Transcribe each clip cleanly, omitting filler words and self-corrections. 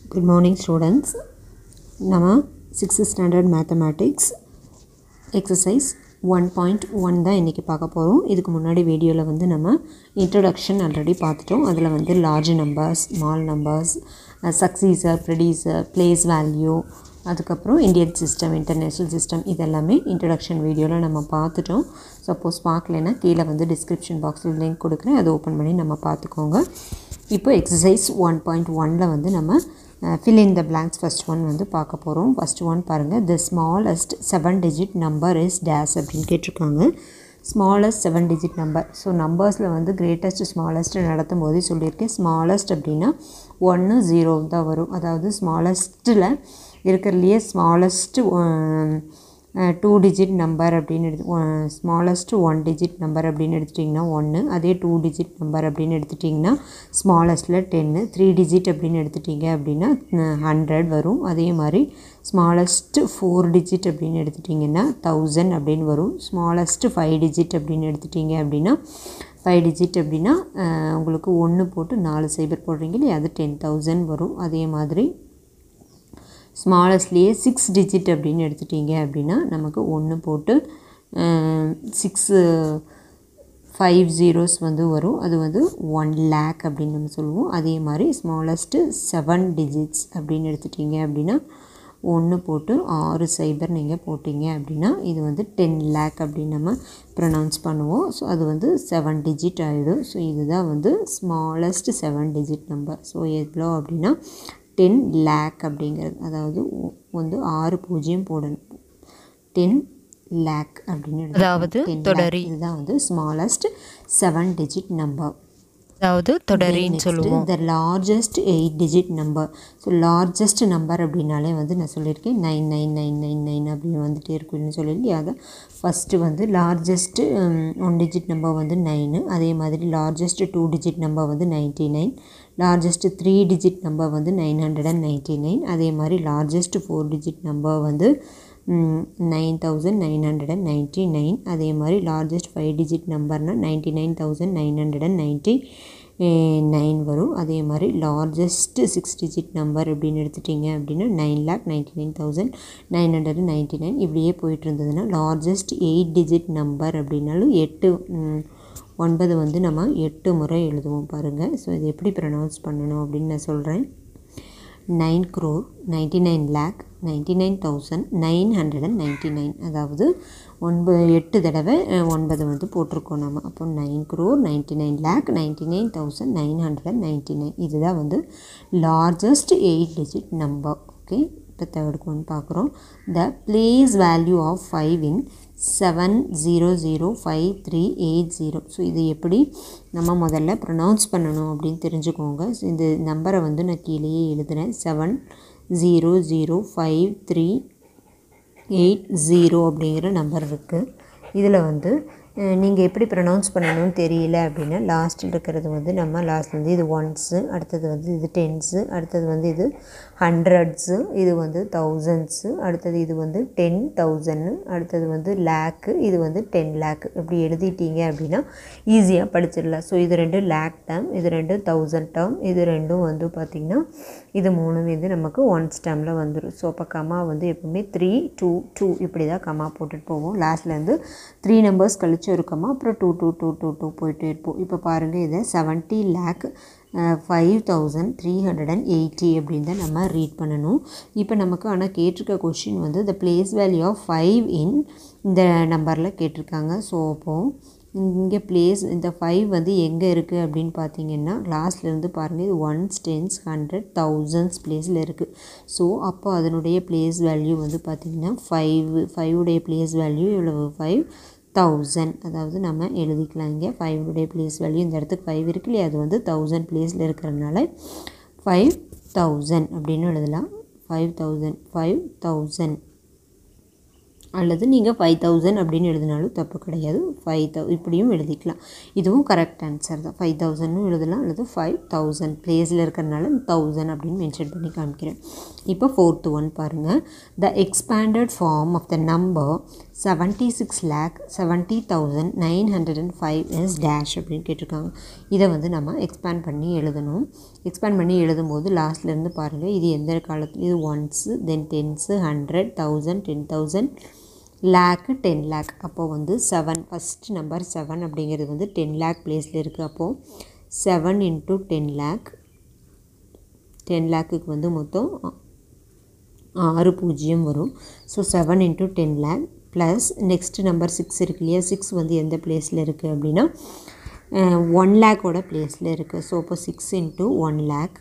Good morning students. நம்ம 6th standard mathematics exercise 1.1 தான் இன்றைக்கி பார்க்க போகிறோம். இதுக்கு முன்னாடி வீடியோவில் வந்து நம்ம இன்ட்ரடக்ஷன் ஆல்ரெடி பார்த்துட்டோம். அதில் வந்து large numbers, small numbers, successor, predecessor, place value, அதுக்கப்புறம் இந்தியன் சிஸ்டம், இன்டர்நேஷ்னல் சிஸ்டம், இதெல்லாமே இன்ட்ரடக்ஷன் வீடியோவில் நம்ம பார்த்துட்டோம். சப்போஸ் பார்க்கலைன்னா கீழே வந்து டிஸ்கிரிப்ஷன் பாக்ஸில் லிங்க் கொடுக்குறேன், அதை ஓப்பன் பண்ணி நம்ம பார்த்துக்கோங்க. இப்போ எக்ஸசைஸ் 1.1ல் வந்து நம்ம fill in the blanks first one வந்து பார்க்க போகிறோம். first one பாருங்கள், the smallest 7-digit number is dash அப்படின்னு கேட்டிருக்காங்க. smallest 7-digit number. ஸோ நம்பர்ஸில் வந்து greatest smallest நடத்தும் போதே சொல்லியிருக்கேன். smallest அப்படின்னா 1 0 தான் வரும். அதாவது smallestல இருக்கிறதுலையே smallest 2 digit நம்பர் அப்படின்னு ஸ்மாலஸ்ட் 1 digit நம்பர் அப்படின்னு எடுத்துட்டிங்கன்னா 1, அதே 2 digit நம்பர் அப்படின்னு எடுத்துட்டிங்கன்னா ஸ்மாலஸ்ட்டில் 10, 3 digit அப்படின்னு எடுத்துட்டிங்க அப்படின்னா 100 வரும். அதே மாதிரி ஸ்மாலஸ்ட் 4 digit அப்படின்னு எடுத்துட்டிங்கன்னா 1000 அப்படின்னு வரும். ஸ்மாலஸ்ட் 5 digit அப்படின்னு எடுத்துட்டிங்க அப்படின்னா 5 digit அப்படின்னா உங்களுக்கு 1 போட்டு 4 சைபர் போடுறீங்க இல்லையா, அது 10,000 வரும். அதே மாதிரி ஸ்மாலஸ்ட்லேயே 6 digit அப்படின்னு எடுத்துட்டிங்க அப்படின்னா நமக்கு 1 போட்டு 6 5 zeros வந்து வரும். அது வந்து 1 lakh அப்படின்னு நம்ம சொல்லுவோம். அதே மாதிரி ஸ்மாலஸ்ட்டு 7 digits அப்படின்னு எடுத்துட்டிங்க அப்படின்னா 1 போட்டு 6 சைபர் நீங்கள் போட்டிங்க அப்படின்னா இது வந்து 10 lakh அப்படின்னு நம்ம ப்ரொனவுன்ஸ் பண்ணுவோம். ஸோ அது வந்து 7 digit ஆகிடும். ஸோ இதுதான் வந்து ஸ்மாலஸ்ட் 7 digit நம்பர். ஸோ எவ்வளோ அப்படின்னா 10 lakh அப்படிங்கிறது, அதாவது வந்து 6 போடணும், 10 lakh அப்படின்னு, அதாவது தொடரி. இதுதான் வந்து ஸ்மாலஸ்ட் 7 digit நம்பர், அதாவது தொடரின்னு சொல்லுவோம். the largest 8 digit number. So largest number அப்படின்னாலே வந்து நான் சொல்லியிருக்கேன் 99999 அப்படின்னு வந்துகிட்டே இருக்குன்னு சொல்லியிருக்கேன். அதை ஃபஸ்ட்டு வந்து லார்ஜஸ்ட்டு 1 digit நம்பர் வந்து 9, அதே மாதிரி லார்ஜஸ்ட் 2 digit நம்பர் வந்து 99, லார்ஜஸ்ட் 3 digit நம்பர் வந்து 999, அதே மாதிரி லார்ஜஸ்ட் 4 digit நம்பர் வந்து 9999, அதே மாதிரி லார்ஜஸ்ட் 5 digit நம்பர்னால் 99,999 வரும். அதே மாதிரி லார்ஜஸ்ட் 6 digit நம்பர் அப்படின்னு எடுத்துட்டிங்க அப்படின்னா 9,99,999. இப்படியே போயிட்டு இருந்ததுன்னா லார்ஜஸ்ட் 8 digit நம்பர் அப்படின்னாலும் 9 வந்து நம்ம 8 முறை எழுதுவோம் பாருங்கள். ஸோ இது எப்படி ப்ரொனவுன்ஸ் பண்ணணும் அப்படின்னு நான் சொல்கிறேன். 9,99,99,999, அதாவது 8 தடவை 9 வந்து போட்டிருக்கோம் நம்ம. அப்போ 9,99,99,999. இதுதான் வந்து லார்ஜஸ்ட் 8 digit நம்பர். ஓகே, இப்போ தேர்ட் ஒன் பார்க்குறோம். The place value of 5 in 7005380. So இது எப்படி நம்ம முதல்ல ப்ரொனவுன்ஸ் பண்ணணும் அப்படின்னு தெரிஞ்சுக்கோங்க. ஸோ இந்த நம்பரை வந்து நான் கீழேயே எழுதுகிறேன். 7005380 அப்படிங்கிற நம்பர் இருக்குது. இதில் வந்து நீங்கள் எப்படி ப்ரொனவுன்ஸ் பண்ணணும்னு தெரியல அப்படின்னா லாஸ்ட்டில் இருக்கிறது வந்து நம்ம லாஸ்ட்லேருந்து இது 1s, அடுத்தது வந்து இது 10s, அடுத்தது வந்து இது 100s, இது வந்து 1000s, அடுத்தது இது வந்து 10,000, அடுத்தது வந்து லேக்கு, இது வந்து 10 lakh. இப்படி எழுதிட்டீங்க அப்படின்னா ஈஸியாக படிச்சிடலாம். ஸோ இது 2 lakh டேர்ம், இது 2 1000 டேர்ம், இது 2 வந்து பார்த்திங்கன்னா இது 3 வந்து நமக்கு 1s டேர்மில் வந்துடும். ஸோ அப்போ கமா வந்து எப்பவுமே 3 2 2 இப்படி தான் கமா போட்டுட்டு போவோம். லாஸ்ட்லேருந்து 3 நம்பர்ஸ் கழிச்சு ஒரு கமா, அப்புறம் 2 2 2 2 2 போயிட்டே இருப்போம். இப்போ பாருங்கள், இதை 70,05,380 அப்படின்னு தான் நம்ம ரீட் பண்ணணும். இப்போ நமக்கு ஆனால் கேட்டிருக்க கொஷின் வந்து the place value of 5 in இந்த நம்பரில் கேட்டிருக்காங்க. ஸோ அப்போது இங்கே பிளேஸ் இந்த 5 வந்து எங்கே இருக்குது அப்படின்னு பார்த்தீங்கன்னா லாஸ்ட்லேருந்து பாருங்கள், இது 1s 10s 100 1000s பிளேஸில் இருக்குது. ஸோ அப்போ அதனுடைய பிளேஸ் வேல்யூ வந்து பார்த்திங்கன்னா 5 உடைய பிளேஸ் வேல்யூ எவ்வளவு, 5,000. அதாவது நம்ம எழுதிக்கலாம் இங்கே 5 உடைய பிளேஸ் வேல்யூ, இந்த இடத்துக்கு 5 இருக்கு இல்லையா, அது வந்து 1000 பிளேஸில் இருக்கிறதுனால 5,000 அப்படின்னு எழுதலாம். 5,000 அல்லது நீங்கள் 5,000 அப்படின்னு எழுதினாலும் தப்பு கிடையாது. 5,000 இப்படியும் எழுதிக்கலாம். இதுவும் கரெக்ட் ஆன்சர் தான். 5,000 எழுதலாம், அல்லது 5,000 பிளேஸில் இருக்கிறதுனால 1000 அப்படின்னு மென்ஷன் பண்ணி காமிக்கிறேன். இப்போ 4th ஒன் பாருங்கள். The expanded form of the number 76,70,905 is dash அப்படின்னு கேட்டிருக்காங்க. இதை வந்து நம்ம எக்ஸ்பேண்ட் பண்ணி எழுதணும். எக்ஸ்பேண்ட் பண்ணி எழுதும்போது லாஸ்ட்லேருந்து பாருங்கள், இது எந்த காலத்தில், இது ones, then tens, 100, 1000, 10,000, lakh, 10 lakh. அப்போது வந்து 7, ஃபஸ்ட் நம்பர் 7 அப்படிங்கிறது வந்து 10 lakh பிளேஸில் இருக்குது. அப்போது 7 into 10 lakh, 10 lakhக்கு வந்து மொத்தம் 6 பூஜ்ஜியம் வரும். So 7 into 10 lakh plus next number 6 இருக்கு இல்லையா, 6 வந்து எந்த பிளேஸில் இருக்குது அப்படின்னா 1 lakhோட பிளேஸில் இருக்குது. ஸோ இப்போ 6 into 1 lakh,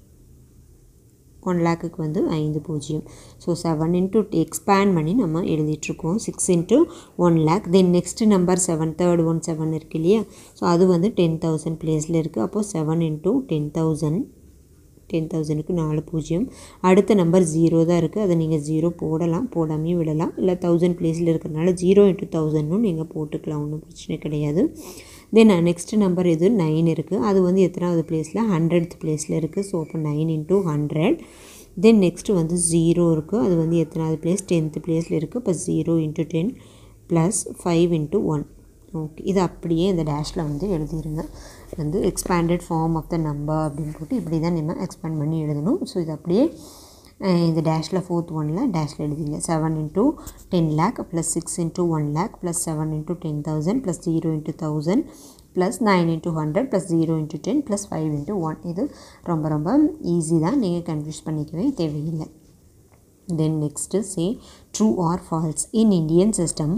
1 lakhக்கு வந்து 5 பூஜ்ஜியம். ஸோ 7 into எக்ஸ்பேண்ட் பண்ணி நம்ம எழுதிட்டுருக்கோம். 6 into 1 lakh. Then next number 7, third one 7 இருக்குது இல்லையா, ஸோ அது வந்து 10,000 பிளேஸில் இருக்குது. அப்போது 7 into 10,000, 10,000க்கு 4 பூஜ்ஜியம். அடுத்த நம்பர் 0 தான் இருக்குது, அதை நீங்கள் 0 போடலாம், போடாமையும் விடலாம். இல்லை 1000 பிளேஸில் இருக்கிறதுனால 0 into 1000ன்னு நீங்கள் போட்டுக்கலாம், ஒன்றும் பிரச்சனை கிடையாது. தென் நெக்ஸ்ட் நம்பர் இது 9 இருக்குது, அது வந்து எத்தனாவது பிளேஸில், 100th பிளேஸில் இருக்குது. ஸோ அப்போ 9 into 100. தென் நெக்ஸ்ட்டு வந்து 0 இருக்குது, அது வந்து எத்தனாவது பிளேஸ், 10th பிளேஸில் இருக்குது. இப்போ 0 into 10 ப்ளஸ் 5 into 1. ஓகே, இது அப்படியே இந்த டேஷில் வந்து எழுதிடுங்க. வந்து expanded form of the number அப்படின்னு போட்டு இப்படி தான் நம்ம எக்ஸ்பேண்ட் பண்ணி எழுதணும். ஸோ இது அப்படியே இந்த டேஷில் 4th ஒனில் டேஷில் எழுதிங்க. 7 into 10 lakh plus 6 into 1 lakh plus 7 into 10,000 plus 0 into 1000 plus 9 into 100 plus 0 into 10 plus 5 into 1. இது ரொம்ப ரொம்ப ஈஸி தான், நீங்கள் கன்ஃபியூஸ் பண்ணிக்கவே தேவையில்லை. Then next say true or false. In Indian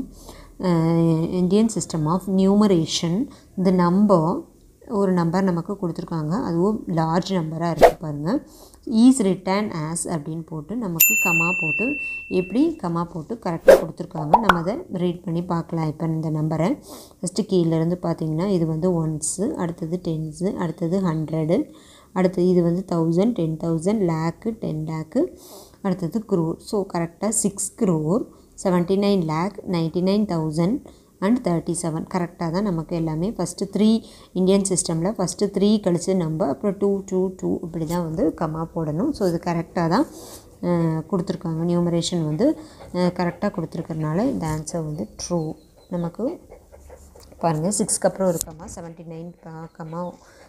system of numeration, the number, ஒரு number நமக்கு கொடுத்துருக்காங்க, அதுவும் லார்ஜ் நம்பராக இருக்குது பாருங்கள். ஈஸ் ரிட்டன் ஆஸ் அப்படின்னு போட்டு நமக்கு கமா போட்டு, எப்படி கமா போட்டு கரெக்டாக கொடுத்துருக்காங்க. நம்ம அதை ரீட் பண்ணி பார்க்கலாம். இப்போ இந்த நம்பரை ஃபஸ்ட்டு கீழேருந்து பார்த்தீங்கன்னா இது வந்து ஒன்ஸு, அடுத்தது டென்ஸு, அடுத்தது 100, அடுத்தது இது வந்து 1000, 10,000, லேக்கு, 10 lakh, அடுத்தது crore. ஸோ கரெக்டாக 6 crore, 79 lakh, 99,000 and 37 கரெக்டாக தான் நமக்கு எல்லாமே. ஃபஸ்ட்டு 3 இந்தியன் சிஸ்டமில் ஃபஸ்ட்டு 3 கழிச்சு நம்பர், அப்புறம் 2 2 2 இப்படி தான் வந்து கமா போடணும். ஸோ இது கரெக்டாக தான் கொடுத்துருக்காங்க. நியூமரேஷன் வந்து கரெக்டாக கொடுத்துருக்கறனால இந்த ஆன்சர் வந்து ட்ரூ. நமக்கு பாருங்கள், 6க்கு அப்புறம் ஒரு comma, 79 comma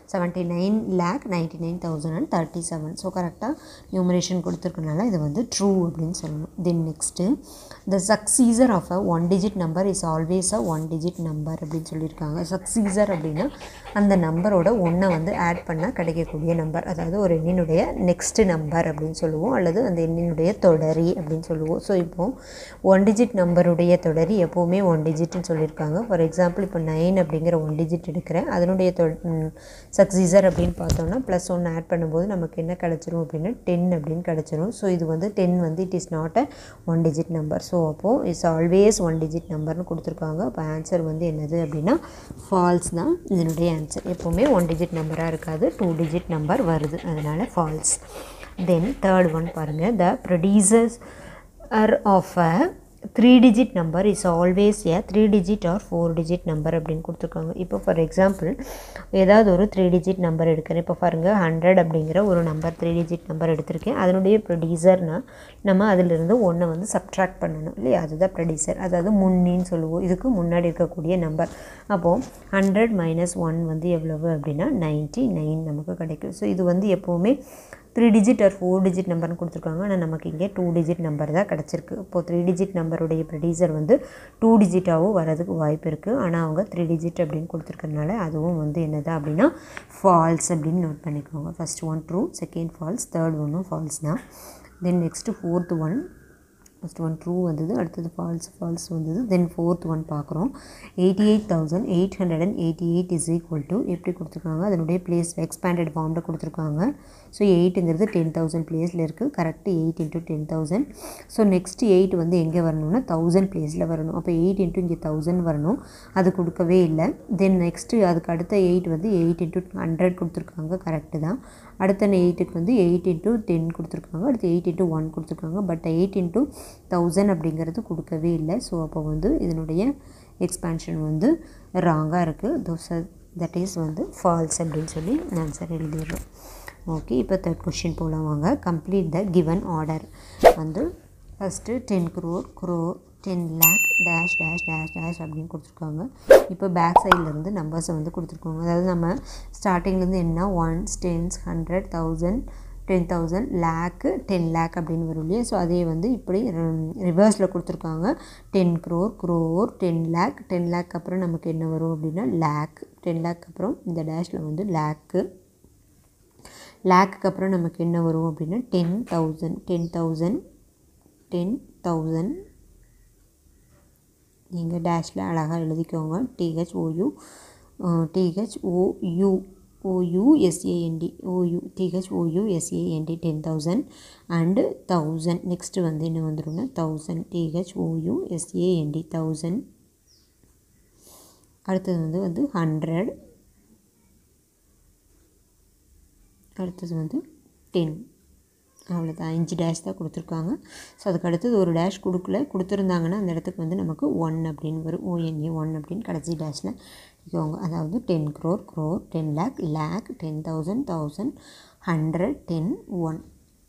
79 lakh 99,000 and 37. So கரெக்டாக நியூமரேஷன் கொடுத்துருக்கனால இது வந்து ட்ரூ அப்படின்னு சொல்லணும். Then next the successor of a 1 digit number is always a 1 digit number அப்படின்னு சொல்லியிருக்காங்க. சக்சீசர் அப்படின்னா அந்த நம்பரோட 1 வந்து ஆட் பண்ணால் கிடைக்கக்கூடிய நம்பர், அதாவது ஒரு எண்ணினுடைய நெக்ஸ்ட்டு நம்பர் அப்படின்னு சொல்லுவோம், அல்லது அந்த எண்ணினுடைய தொடரி அப்படின்னு சொல்லுவோம். ஸோ இப்போது 1 digit நம்பருடைய தொடரி எப்போவுமே 1 digitன்னு சொல்லியிருக்காங்க. ஃபார் எக்ஸாம்பிள் இப்போ 9 அப்படிங்கிற 1 digit எடுக்கிறேன், அதனுடைய சக்சீசர் அப்படின்னு பார்த்தோம்னா ப்ளஸ் 1 ஆட் பண்ணும்போது நமக்கு என்ன கிடச்சிரும் அப்படின்னா 10 அப்படின்னு கிடச்சிரும். ஸோ இது வந்து 10 வந்து it is not a 1 digit number. So அப்போது இட்ஸ் ஆல்வேஸ் 1 digit நம்பர்னு கொடுத்துருக்காங்க. அப்போ ஆன்சர் வந்து என்னது அப்படின்னா ஃபால்ஸ் தான் இதனுடைய ஆன்சர். எப்போவுமே 1 digit நம்பராக இருக்காது, 2 digit நம்பர் வருது, அதனால் ஃபால்ஸ். தென் தேர்ட் ஒன் பாருங்கள், the producers of a 3 digit number is always a 3 digit or 4 digit number அப்படின்னு கொடுத்துருக்காங்க. இப்போ ஃபார் எக்ஸாம்பிள் ஏதாவது ஒரு 3 digit நம்பர் எடுக்கிறேன். இப்போ பாருங்கள் 100 அப்படிங்கிற ஒரு நம்பர் 3 digit நம்பர் எடுத்திருக்கேன். அதனுடைய ப்ரொடியூசர்னால் நம்ம அதிலிருந்து 1 வந்து சப்ட்ராக்ட் பண்ணணும் இல்லையா, அதுதான் ப்ரொடியூசர், அதாவது முன்னின்னு சொல்லுவோம். இதுக்கு முன்னாடி இருக்கக்கூடிய நம்பர். அப்போது 100 - 1 வந்து எவ்வளவு அப்படின்னா 99 நமக்கு கிடைக்கும். ஸோ இது வந்து எப்போவுமே 3 digit ஆர் 4 digit நம்பர்னு கொடுத்துருக்காங்க. ஆனால் நமக்கு இங்கே 2 digit நம்பர் தான் கிடச்சிருக்கு. இப்போது 3 digit நம்பருடைய ப்ரொடியூசர் வந்து 2 digitaகவும் வரதுக்கு வாய்ப்பு இருக்குது. ஆனால் அவங்க 3 digit அப்படின்னு கொடுத்துருக்கறனால அதுவும் வந்து என்னது அப்படின்னா ஃபால்ஸ் அப்படின்னு நோட் பண்ணிக்கோங்க. First one true, second false, third ஒன்றும் ஃபால்ஸ் தான். Then next fourth one, first one true வந்தது, அடுத்தது ஃபால்ஸ் வந்தது. தென் ஃபோர்த் ஒன் பார்க்குறோம். 88,888 இஸ் ஈக்குவல் டு எப்படி கொடுத்துருக்காங்க, அதனுடைய பிளேஸ் எக்ஸ்பேண்டட் ஃபார்மில் கொடுத்துருக்காங்க. ஸோ 8ங்கிறது 10,000 பிளேஸில் இருக்குது. Correct 8 into 10,000. ஸோ நெக்ஸ்ட்டு 8 வந்து எங்கே வரணும்னா 1000 பிளேஸில் வரணும். அப்போ 8 into இங்கே 1000 வரணும், அது கொடுக்கவே இல்லை. தென் நெக்ஸ்ட்டு அதுக்கு அடுத்த 8 வந்து 8 into 100 கொடுத்துருக்காங்க, கரெக்டு தான். அடுத்த 8க்கு வந்து 8 into 10 கொடுத்துருக்காங்க, அடுத்து 8 into 1 கொடுத்துருக்காங்க. பட் 8 into 1000 அப்படிங்கிறது கொடுக்கவே இல்லை. ஸோ அப்போ வந்து இதனுடைய எக்ஸ்பேன்ஷன் வந்து ராங்காக இருக்குது. தட் இஸ் வந்து ஃபால்ஸ் அப்படின்னு சொல்லி ஆன்சர் எழுதிடுறோம். ஓகே, இப்போ தேர்ட் கொஷின் போகலாம் வாங்க. Complete the given order. வந்து first 10 crore 10 lakh dash dash dash dash அப்படின்னு கொடுத்துருக்காங்க. இப்போ பேக் சைட்லேருந்து நம்பர்ஸை வந்து கொடுத்துருக்காங்க. அதாவது நம்ம ஸ்டார்டிங்லேருந்து என்ன 1s 10s 100 1000 10,000 lakh 10 lakh அப்படின்னு வரும் இல்லையா. ஸோ அதே வந்து இப்படி ரிவர்ஸில் கொடுத்துருக்காங்க. 10 crore 10 lakh 10 lakh அப்புறம் நமக்கு என்ன வரும் அப்படின்னா லேக். 10 lakh அப்புறம் இந்த டேஷில் வந்து லேக்கு அப்புறம் நமக்கு என்ன வரும் அப்படின்னா 10,000 நீங்கள் டேஷில் அழகாக எழுதிக்கோங்க. THOUSAND THOUSAND 10,000 and 1000. நெக்ஸ்ட்டு வந்து என்ன வந்துடும்னா 1000 THOUSAND 1000. அடுத்தது வந்து 100. அடுத்தது வந்து 10. அவ்வளோதான், 5 டேஷ் தான் கொடுத்துருக்காங்க. ஸோ அதுக்கு அடுத்தது ஒரு டேஷ் கொடுத்துருந்தாங்கன்னா அந்த இடத்துக்கு வந்து நமக்கு 1 அப்படின்னு வரும். ONA 1 அப்படின்னு கடைசி டேஷில் இருக்கவங்க. அதாவது 10 crore 10 lakh 10,000 1000 100 10 1.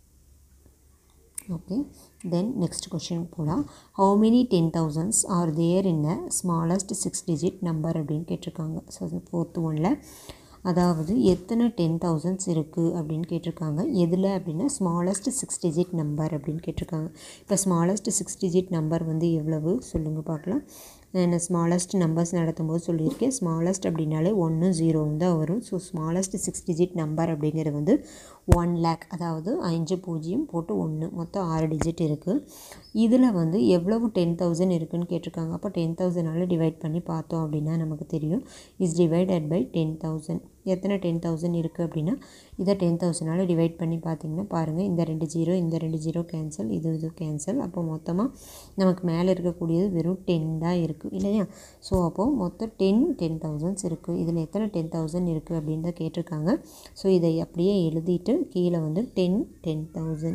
Okay, then next question போகலாம். How many 10,000s are there in a smallest 6 digit number அப்படின்னு கேட்டிருக்காங்க. ஸோ அது 4th ஒன்னில், அதாவது எத்தனை 10,000s இருக்குது அப்படின்னு கேட்டிருக்காங்க. எதில் அப்படின்னா ஸ்மாலஸ்ட் 6 digit நம்பர் அப்படின்னு கேட்டிருக்காங்க. இப்போ ஸ்மாலஸ்ட் 6 digit நம்பர் வந்து எவ்வளவு சொல்லுங்கள் பார்க்கலாம். நான் ஸ்மாலஸ்ட் நம்பர்ஸ் நடத்தும்போது சொல்லியிருக்கேன். ஸ்மாலஸ்ட் அப்படின்னாலே 1 0 தான் வரும். ஸோ ஸ்மாலஸ்ட் 6 digit நம்பர் அப்படிங்கிறது வந்து 1 lakh. அதாவது 5 0 போட்டு 1 மொத்தம் 6 டிஜிட் இருக்குது. இதில் வந்து எவ்வளவு 10,000 இருக்குதுன்னு கேட்டிருக்காங்க. அப்போ 10,000ஆல் டிவைட் பண்ணி பார்த்தோம் அப்படின்னா நமக்கு தெரியும். Is divided by 10,000. எத்தனை 10,000 இருக்குது அப்படின்னா இதை 10,000ஆல் டிவைட் பண்ணி பார்த்திங்கன்னா பாருங்கள், இந்த 2 0 கேன்சல், இது கேன்சல். அப்போ மொத்தமாக நமக்கு மேலே இருக்கக்கூடியது வெறும் 10 தான் இருக்குது இல்லையா. ஸோ அப்போது மொத்தம் 10,000s இருக்குது. இதில் எத்தனை 10,000 இருக்குது அப்படின்னு தான் கேட்டிருக்காங்க. ஸோ இதை அப்படியே எழுதிட்டு கீழே வந்து 10,000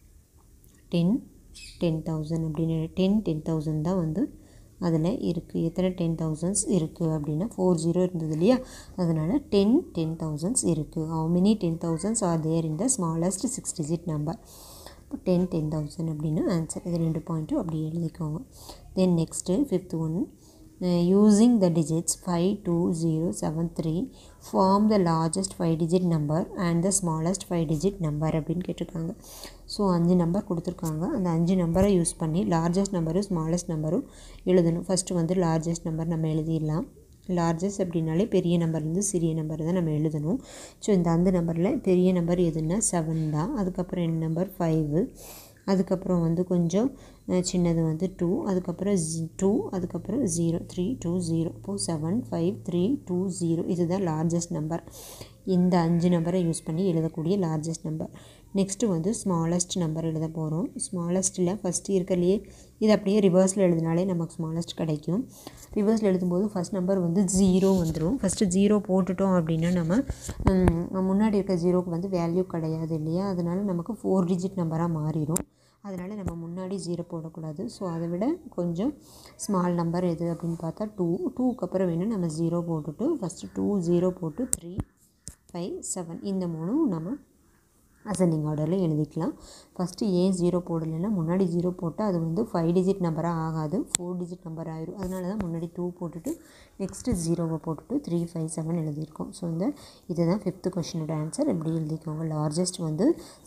அப்படின்னு 10,000 தான் வந்து அதில் இருக்குது. எத்தனை 10,000s இருக்குது அப்படின்னா 40 இருந்தது இல்லையா, அதனால் 10,000s இருக்குது. How many 10,000s are there in the smallest 6 digit number. இப்போ 10,000 அப்படின்னு ஆன்சர். இது 2 பாயிண்ட்டும் அப்படியே எழுதிக்கோங்க. Then next 5th one, using the digits 5 2 0 7 3 form the largest 5 digit number and the smallest 5 digit number அப்படின்னு கேட்டிருக்காங்க. ஸோ 5 நம்பர் கொடுத்துருக்காங்க. அந்த 5 நம்பரை யூஸ் பண்ணி லார்ஜஸ்ட் நம்பரும் ஸ்மாலஸ்ட் நம்பரும் எழுதணும். ஃபஸ்ட்டு வந்து லார்ஜஸ்ட் நம்பர் நம்ம எழுதிடலாம். லார்ஜஸ்ட் அப்படின்னாலே பெரிய நம்பர்லேருந்து சிறிய நம்பர் தான் நம்ம எழுதணும். ஸோ இந்த 5 நம்பரில் பெரிய நம்பர் எதுன்னா 7 தான். அதுக்கப்புறம் என்ன நம்பர் 5. அதுக்கப்புறம் வந்து கொஞ்சம் சின்னது வந்து 2. அதுக்கப்புறம் 2. அதுக்கப்புறம் 0 3 2 0. இப்போது 7 5 3 2 0. இதுதான் லார்ஜஸ்ட் நம்பர். இந்த 5 நம்பரை யூஸ் பண்ணி எழுதக்கூடிய லார்ஜஸ்ட் நம்பர். நெக்ஸ்ட்டு வந்து ஸ்மாலஸ்ட் நம்பர் எழுத போகிறோம். ஸ்மாலஸ்ட்டில் ஃபஸ்ட்டு இருக்கிறலையே இது அப்படியே ரிவர்ஸில் எழுதினாலே நமக்கு ஸ்மாலஸ்ட் கிடைக்கும். ரிவர்ஸில் எழுதும்போது ஃபஸ்ட் நம்பர் வந்து 0 வந்துடும். ஃபஸ்ட்டு 0 போட்டுட்டோம் அப்படின்னா நம்ம முன்னாடி இருக்க 0க்கு வந்து வேல்யூ கிடையாது இல்லையா, அதனால் நமக்கு 4 digit நம்பராக மாறிடும். அதனால் நம்ம முன்னாடி 0 போடக்கூடாது. ஸோ அதை விட கொஞ்சம் ஸ்மால் நம்பர் எது அப்படின்னு பார்த்தா 2க்கு அப்புறம் வேணும் நம்ம 0 போட்டுட்டு ஃபஸ்ட்டு 2 0 போட்டு 3 5 7 இந்த 3 நம்ம அசெண்டிங் ஆர்டரில் எழுதிக்கலாம். ஃபஸ்ட்டு ஏன் 0 போடலைன்னா முன்னாடி 0 போட்டால் அது வந்து 5 digit நம்பராக ஆகாது, 4 digit நம்பர் ஆயிரும். அதனால தான் முன்னாடி 2 போட்டுட்டு நெக்ஸ்ட்டு 0 போட்டுட்டு 3 5 7 எழுதியிருக்கோம். ஸோ இதுதான் 5th கொஷினோட ஆன்சர். எப்படி எழுதிக்கோங்க. லார்ஜஸ்ட் வந்து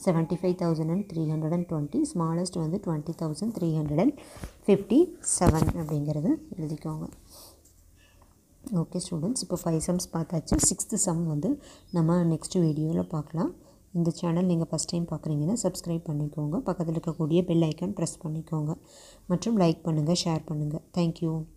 75,320, ஸ்மாலஸ்ட் வந்து 20,357 அப்படிங்கிறது எழுதிக்கோங்க. ஓகே ஸ்டூடெண்ட்ஸ், இப்போ 5 சம்ஸ் பார்த்தாச்சு. 6th சம் வந்து நம்ம நெக்ஸ்ட் வீடியோவில் பார்க்கலாம். இந்த சேனல் நீங்கள் ஃபஸ்ட் டைம் பார்க்குறீங்கன்னா சப்ஸ்கிரைப் பண்ணிக்கோங்க. பக்கத்தில் இருக்கக்கூடிய பெல் ஐக்கான் ப்ரெஸ் பண்ணிக்கோங்க மற்றும் லைக் பண்ணுங்கள், ஷேர் பண்ணுங்கள். தேங்க்யூ.